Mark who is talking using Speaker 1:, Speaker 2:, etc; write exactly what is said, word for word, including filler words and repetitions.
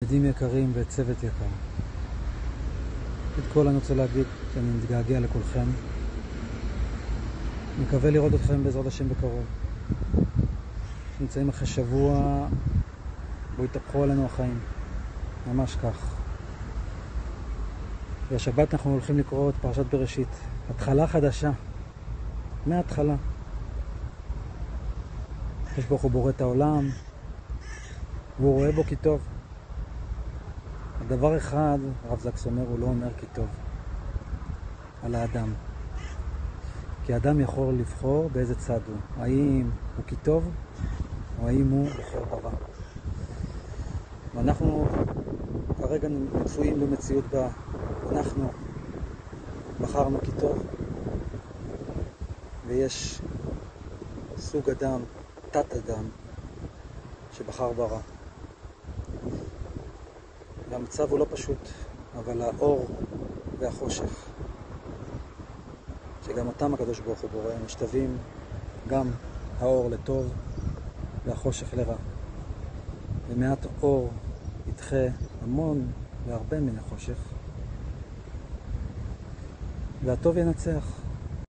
Speaker 1: עובדים יקרים וצוות יקר. את כל אני רוצה להגיד שאני מתגעגע לכולכם. מקווה לראות אתכם בעזרת השם בקרוב. נמצאים אחרי שבוע בו התהפכו עלינו החיים. ממש כך. והשבת אנחנו הולכים לקרוא את פרשת בראשית. התחלה חדשה. מההתחלה. יש ברוך הוא בורא את העולם, והוא רואה בו כי טוב. הדבר אחד, הרב זקס אומר, הוא לא אומר כי טוב. על האדם. כי האדם יכול לבחור באיזה צד הוא. האם הוא כי טוב, או האם הוא בוחר ברע. ואנחנו כרגע מצויים במציאות בה אנחנו בחרנו כי טוב, ויש סוג אדם, תת אדם, שבחר ברע. והמצב הוא לא פשוט, אבל האור והחושך, שגם אותם הקדוש ברוך הוא בורא, משתווים גם האור לטוב והחושך לרע. ומעט אור ידחה המון והרבה מן החושך, והטוב ינצח.